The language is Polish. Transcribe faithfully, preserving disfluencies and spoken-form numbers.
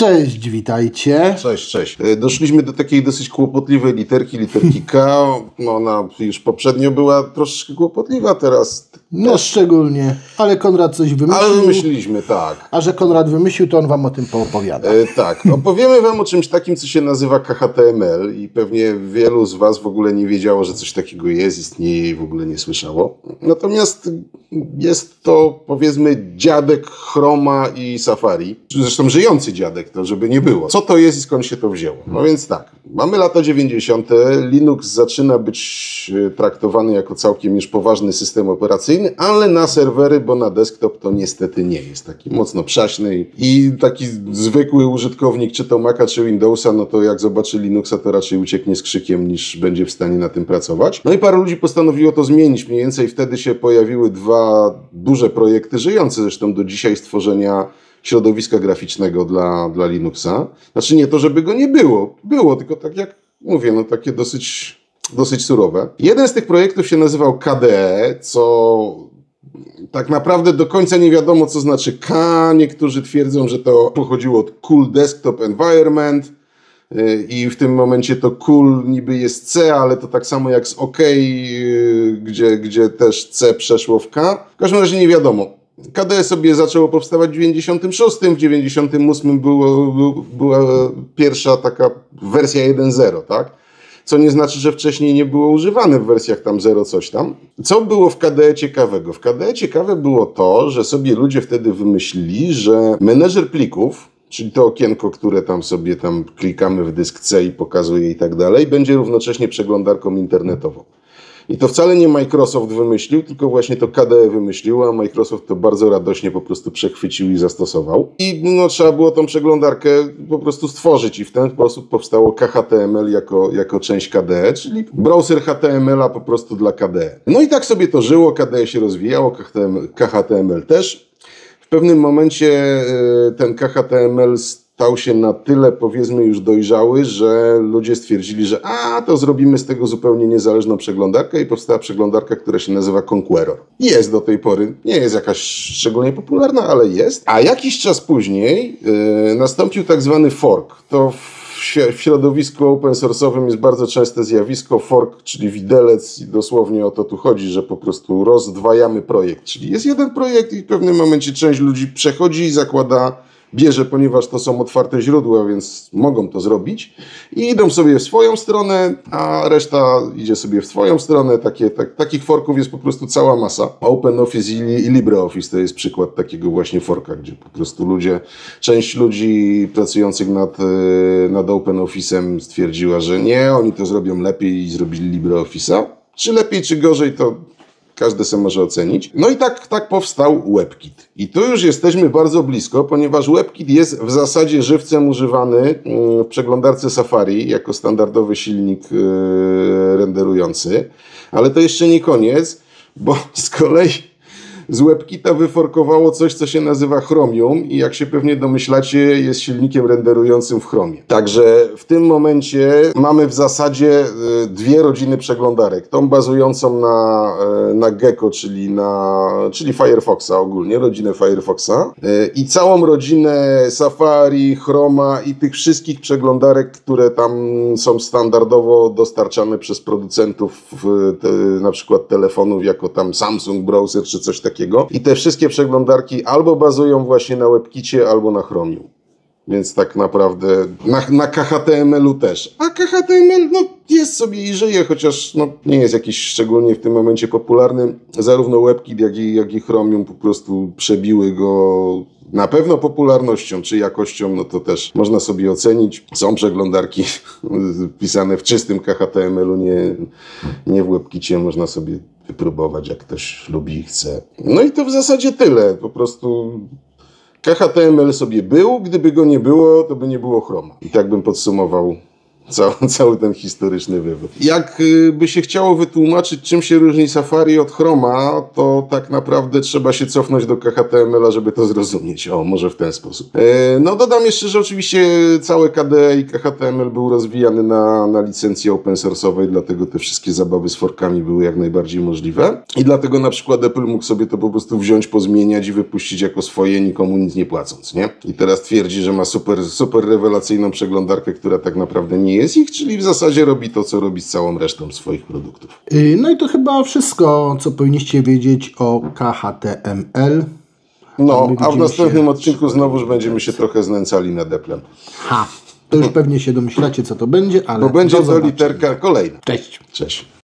Cześć, witajcie. Cześć, cześć. Doszliśmy do takiej dosyć kłopotliwej literki, literki K. Ona już poprzednio była troszeczkę kłopotliwa, teraz... No też. Szczególnie, ale Konrad coś wymyślił. Ale wymyśliliśmy, tak. A że Konrad wymyślił, to on wam o tym poopowiada. E, tak, opowiemy wam o czymś takim, co się nazywa K H T M L i pewnie wielu z was w ogóle nie wiedziało, że coś takiego jest, istnieje i w ogóle nie słyszało. Natomiast jest to, powiedzmy, dziadek Chroma i Safari. Zresztą żyjący dziadek, to żeby nie było. Co to jest i skąd się to wzięło? No więc tak, mamy lata dziewięćdziesiąte. Linux zaczyna być traktowany jako całkiem już poważny system operacyjny, ale na serwery, bo na desktop to niestety nie jest. Taki mocno przaśny i taki zwykły użytkownik, czy to Maca, czy Windowsa, no to jak zobaczy Linuxa, to raczej ucieknie z krzykiem, niż będzie w stanie na tym pracować. No i parę ludzi postanowiło to zmienić. Mniej więcej wtedy się pojawiły dwa duże projekty, żyjące zresztą do dzisiaj, stworzenia środowiska graficznego dla, dla Linuxa. Znaczy nie to, żeby go nie było. Było, tylko tak jak mówię, no takie dosyć, dosyć surowe. Jeden z tych projektów się nazywał K D E, co tak naprawdę do końca nie wiadomo, co znaczy K. Niektórzy twierdzą, że to pochodziło od Cool Desktop Environment i w tym momencie to cool niby jest C, ale to tak samo jak z OK, gdzie, gdzie też C przeszło w K. W każdym razie nie wiadomo. K D E sobie zaczęło powstawać w dziewięćdziesiątym szóstym, w dziewięćdziesiątym ósmym było, była pierwsza taka wersja jeden zero, tak? Co nie znaczy, że wcześniej nie było używane w wersjach tam zero coś tam. Co było w K D E ciekawego? W K D E ciekawe było to, że sobie ludzie wtedy wymyślili, że menedżer plików, czyli to okienko, które tam sobie tam klikamy w dysk C i pokazuje i tak dalej, będzie równocześnie przeglądarką internetową. I to wcale nie Microsoft wymyślił, tylko właśnie to K D E wymyślił, a Microsoft to bardzo radośnie po prostu przechwycił i zastosował. I no, trzeba było tą przeglądarkę po prostu stworzyć i w ten sposób powstało K H T M L jako, jako część K D E, czyli browser H T M L a po prostu dla K D E. No i tak sobie to żyło, K D E się rozwijało, K H T M L też. W pewnym momencie ten K H T M L stał się na tyle, powiedzmy, już dojrzały, że ludzie stwierdzili, że a, to zrobimy z tego zupełnie niezależną przeglądarkę i powstała przeglądarka, która się nazywa Conqueror. Jest do tej pory, nie jest jakaś szczególnie popularna, ale jest. A jakiś czas później yy, nastąpił tak zwany fork. To w środowisku open source'owym jest bardzo częste zjawisko fork, czyli widelec i dosłownie o to tu chodzi, że po prostu rozdwajamy projekt. Czyli jest jeden projekt i w pewnym momencie część ludzi przechodzi i zakłada, bierze, ponieważ to są otwarte źródła, więc mogą to zrobić i idą sobie w swoją stronę, a reszta idzie sobie w swoją stronę. Takie, tak, takich forków jest po prostu cała masa. OpenOffice i, i LibreOffice to jest przykład takiego właśnie forka, gdzie po prostu ludzie, część ludzi pracujących nad, nad OpenOffice'em stwierdziła, że nie, oni to zrobią lepiej i zrobili LibreOffice'a. Czy lepiej, czy gorzej, to każdy sobie może ocenić. No i tak, tak powstał WebKit. I tu już jesteśmy bardzo blisko, ponieważ WebKit jest w zasadzie żywcem używany w przeglądarce Safari jako standardowy silnik renderujący. Ale to jeszcze nie koniec, bo z kolei z WebKita wyforkowało coś, co się nazywa Chromium i jak się pewnie domyślacie, jest silnikiem renderującym w Chromie. Także w tym momencie mamy w zasadzie dwie rodziny przeglądarek. Tą bazującą na, na Gecko, czyli, na, czyli Firefoxa ogólnie, rodzinę Firefoxa i całą rodzinę Safari, Chroma i tych wszystkich przeglądarek, które tam są standardowo dostarczane przez producentów te, na przykład telefonów, jako tam Samsung Browser czy coś takiego. I te wszystkie przeglądarki albo bazują właśnie na WebKicie, albo na Chromium. Więc tak naprawdę na, na K H T M L-u też. A K H T M L no, jest sobie i żyje, chociaż no, nie jest jakiś szczególnie w tym momencie popularny. Zarówno WebKit, jak i, jak i Chromium po prostu przebiły go na pewno popularnością, czy jakością, no to też można sobie ocenić. Są przeglądarki pisane w czystym K H T M L-u, nie, nie w WebKicie. Można sobie wypróbować, jak ktoś lubi i chce. No i to w zasadzie tyle. Po prostu K H T M L sobie był, gdyby go nie było, to by nie było Chroma. I tak bym podsumował Cały, cały ten historyczny wywód. Jak by się chciało wytłumaczyć, czym się różni Safari od Chroma, to tak naprawdę trzeba się cofnąć do K H T M L a, żeby to zrozumieć. O, może w ten sposób. E, no dodam jeszcze, że oczywiście całe K D E i K H T M L był rozwijany na, na licencji open source'owej, dlatego te wszystkie zabawy z forkami były jak najbardziej możliwe. I dlatego na przykład Apple mógł sobie to po prostu wziąć, pozmieniać i wypuścić jako swoje, nikomu nic nie płacąc, nie? I teraz twierdzi, że ma super, super rewelacyjną przeglądarkę, która tak naprawdę nie jest ich, czyli w zasadzie robi to, co robi z całą resztą swoich produktów. No i to chyba wszystko, co powinniście wiedzieć o K H T M L. No, a w następnym odcinku znowuż będziemy się trochę znęcali nad Applem. Ha, to już pewnie się domyślacie, co to będzie, ale bo będzie to literka kolejna. Cześć. Cześć.